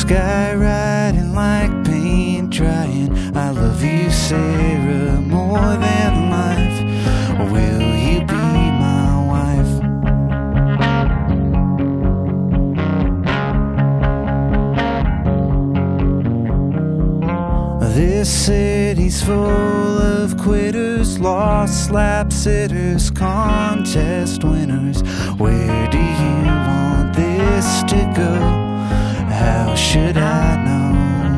skywriting like paint drying. I love you, Sarah, more than life. Will you be my wife? This city's full of quitters, lost slap sitters, contest winners. Where do you want this to go? How should I know?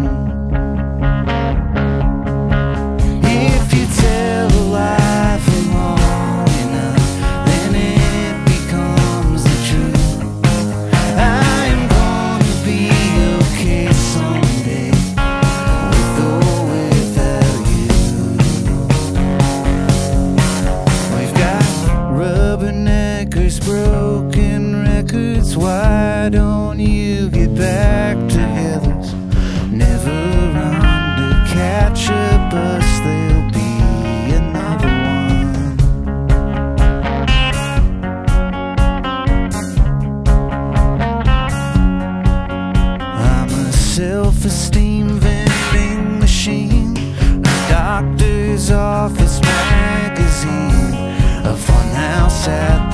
If you tell a lie for long enough, then it becomes the truth. I'm gonna be okay someday, with or without you. We've got rubberneckers, broken records. Why don't you get back together? Never run to catch a bus, there'll be another one. I'm a self-esteem vending machine, a doctor's office magazine, a funhouse at